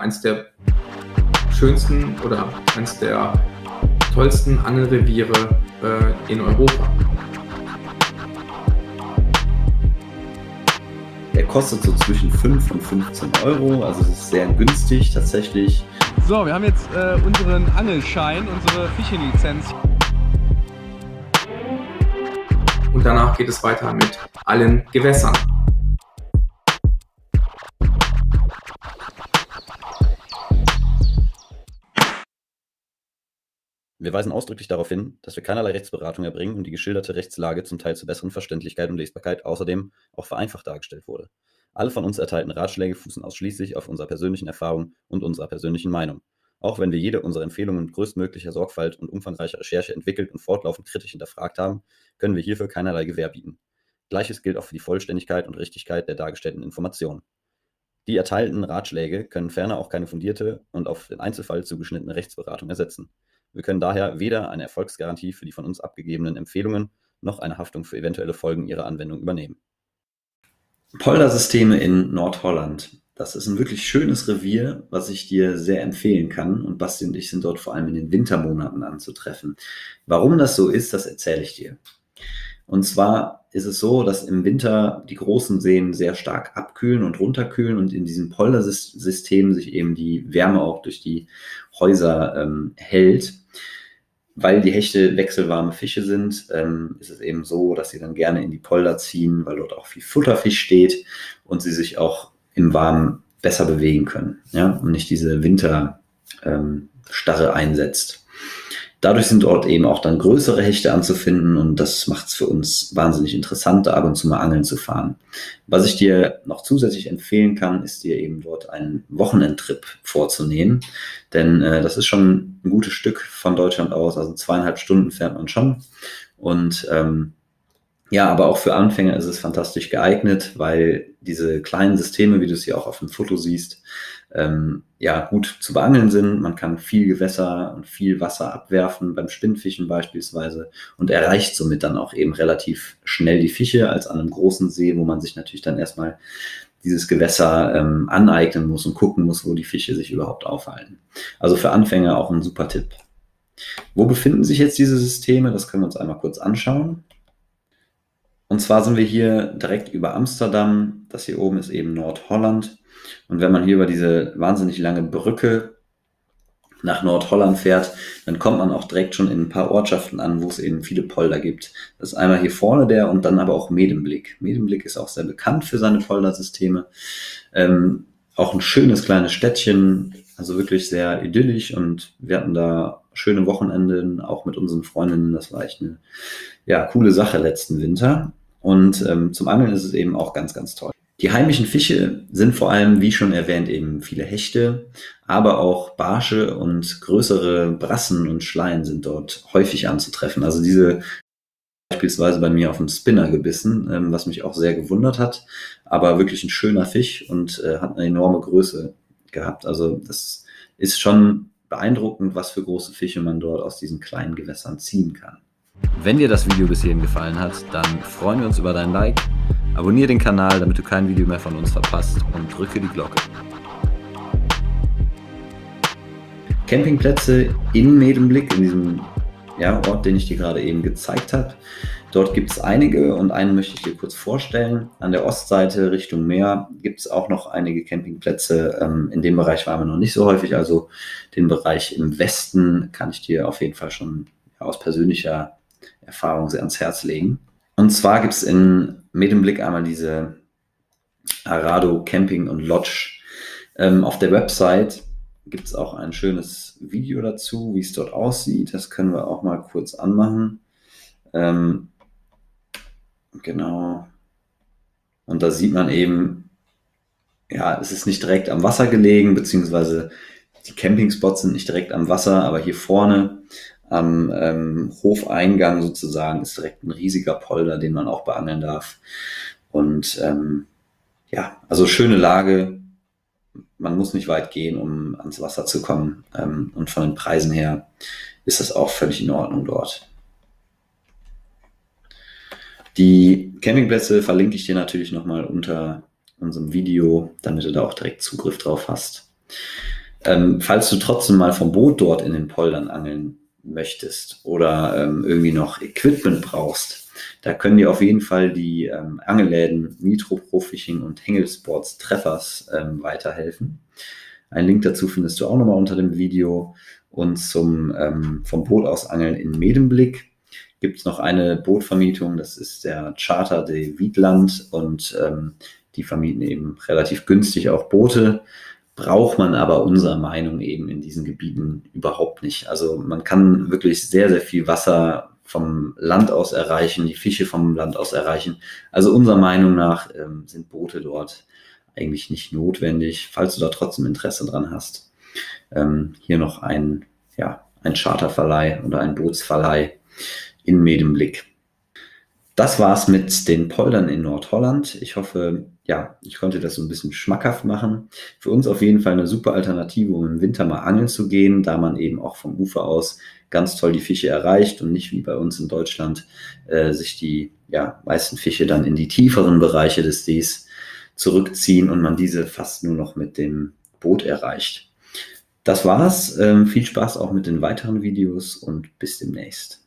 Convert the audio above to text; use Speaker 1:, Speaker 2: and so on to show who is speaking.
Speaker 1: eins der schönsten oder eins der tollsten Angelreviere in Europa.
Speaker 2: Er kostet so zwischen 5 und 15 Euro, also es ist sehr günstig tatsächlich.
Speaker 3: So, wir haben jetzt unseren Angelschein, unsere Fischelizenz.
Speaker 1: Und danach geht es weiter mit allen Gewässern.
Speaker 2: Wir weisen ausdrücklich darauf hin, dass wir keinerlei Rechtsberatung erbringen und die geschilderte Rechtslage zum Teil zur besseren Verständlichkeit und Lesbarkeit außerdem auch vereinfacht dargestellt wurde. Alle von uns erteilten Ratschläge fußen ausschließlich auf unserer persönlichen Erfahrung und unserer persönlichen Meinung. Auch wenn wir jede unserer Empfehlungen mit größtmöglicher Sorgfalt und umfangreicher Recherche entwickelt und fortlaufend kritisch hinterfragt haben, können wir hierfür keinerlei Gewähr bieten. Gleiches gilt auch für die Vollständigkeit und Richtigkeit der dargestellten Informationen. Die erteilten Ratschläge können ferner auch keine fundierte und auf den Einzelfall zugeschnittene Rechtsberatung ersetzen. Wir können daher weder eine Erfolgsgarantie für die von uns abgegebenen Empfehlungen noch eine Haftung für eventuelle Folgen ihrer Anwendung übernehmen. Poldersysteme in Nordholland. Das ist ein wirklich schönes Revier, was ich dir sehr empfehlen kann. Und Basti und ich sind dort vor allem in den Wintermonaten anzutreffen. Warum das so ist, das erzähle ich dir. Und zwar ist es so, dass im Winter die großen Seen sehr stark abkühlen und runterkühlen und in diesem Poldersystem sich eben die Wärme auch durch die Häuser hält. Weil die Hechte wechselwarme Fische sind, ist es eben so, dass sie dann gerne in die Polder ziehen, weil dort auch viel Futterfisch steht und sie sich auch im Warmen besser bewegen können, ja, und nicht diese Winterstarre einsetzt. Dadurch sind dort eben auch dann größere Hechte anzufinden und das macht es für uns wahnsinnig interessant, da ab und zu mal angeln zu fahren. Was ich dir noch zusätzlich empfehlen kann, ist dir eben dort einen Wochenendtrip vorzunehmen, denn das ist schon ein gutes Stück von Deutschland aus, also 2,5 Stunden fährt man schon und ja, aber auch für Anfänger ist es fantastisch geeignet, weil diese kleinen Systeme, wie du es hier auch auf dem Foto siehst, ja, gut zu beangeln sind. Man kann viel Gewässer und viel Wasser abwerfen, beim Spinnfischen beispielsweise, und erreicht somit dann auch eben relativ schnell die Fische als an einem großen See, wo man sich natürlich dann erstmal dieses Gewässer aneignen muss und gucken muss, wo die Fische sich überhaupt aufhalten. Also für Anfänger auch ein super Tipp. Wo befinden sich jetzt diese Systeme? Das können wir uns einmal kurz anschauen. Und zwar sind wir hier direkt über Amsterdam. Das hier oben ist eben Nordholland. Und wenn man hier über diese wahnsinnig lange Brücke nach Nordholland fährt, dann kommt man auch direkt schon in ein paar Ortschaften an, wo es eben viele Polder gibt. Das ist einmal hier vorne der und dann aber auch Medemblik. Medemblik ist auch sehr bekannt für seine Poldersysteme. Auch ein schönes kleines Städtchen, also wirklich sehr idyllisch, und wir hatten da schöne Wochenenden, auch mit unseren Freundinnen. Das war echt eine coole Sache letzten Winter. Und zum Angeln ist es eben auch ganz, ganz toll. Die heimischen Fische sind vor allem, wie schon erwähnt, eben viele Hechte, aber auch Barsche und größere Brassen und Schleien sind dort häufig anzutreffen. Also diese beispielsweise bei mir auf dem Spinner gebissen, was mich auch sehr gewundert hat, aber wirklich ein schöner Fisch und hat eine enorme Größe gehabt. Also das ist schon beeindruckend, was für große Fische man dort aus diesen kleinen Gewässern ziehen kann. Wenn dir das Video bis hierhin gefallen hat, dann freuen wir uns über dein Like. Abonniere den Kanal, damit du kein Video mehr von uns verpasst, und drücke die Glocke. Campingplätze in Medemblik, in diesem Ort, den ich dir gerade eben gezeigt habe. Dort gibt es einige und einen möchte ich dir kurz vorstellen. An der Ostseite Richtung Meer gibt es auch noch einige Campingplätze. In dem Bereich waren wir noch nicht so häufig, also den Bereich im Westen kann ich dir auf jeden Fall schon aus persönlicher Erfahrung sehr ans Herz legen. Und zwar gibt es in Medemblik einmal diese Arado Camping und Lodge. Auf der Website gibt es auch ein schönes Video dazu, wie es dort aussieht. Das können wir auch mal kurz anmachen. Genau. Und da sieht man eben, es ist nicht direkt am Wasser gelegen, beziehungsweise die Campingspots sind nicht direkt am Wasser, aber hier vorne am Hofeingang sozusagen ist direkt ein riesiger Polder, den man auch beangeln darf. Und also schöne Lage. Man muss nicht weit gehen, um ans Wasser zu kommen. Und von den Preisen her ist das auch völlig in Ordnung dort. Die Campingplätze verlinke ich dir natürlich nochmal unter unserem Video, damit du da auch direkt Zugriff drauf hast. Falls du trotzdem mal vom Boot dort in den Poldern angeln möchtest oder irgendwie noch Equipment brauchst, da können dir auf jeden Fall die Angelläden Nitro Pro Fishing und Hengelsports Treffers weiterhelfen. Einen Link dazu findest du auch nochmal unter dem Video. Und zum vom Boot aus Angeln in Medemblick gibt es noch eine Bootvermietung, das ist der Charter de Wiedland und die vermieten eben relativ günstig auch Boote. Braucht man aber unserer Meinung eben in diesen Gebieten überhaupt nicht. Also man kann wirklich sehr, sehr viel Wasser vom Land aus erreichen, die Fische vom Land aus erreichen. Also unserer Meinung nach sind Boote dort eigentlich nicht notwendig, falls du da trotzdem Interesse dran hast. Hier noch ein Charterverleih oder ein Bootsverleih in Medemblick. Das war's mit den Poldern in Nordholland. Ich hoffe, ich konnte das so ein bisschen schmackhaft machen. Für uns auf jeden Fall eine super Alternative, um im Winter mal angeln zu gehen, da man eben auch vom Ufer aus ganz toll die Fische erreicht und nicht wie bei uns in Deutschland sich die meisten Fische dann in die tieferen Bereiche des Sees zurückziehen und man diese fast nur noch mit dem Boot erreicht. Das war's. Viel Spaß auch mit den weiteren Videos und bis demnächst.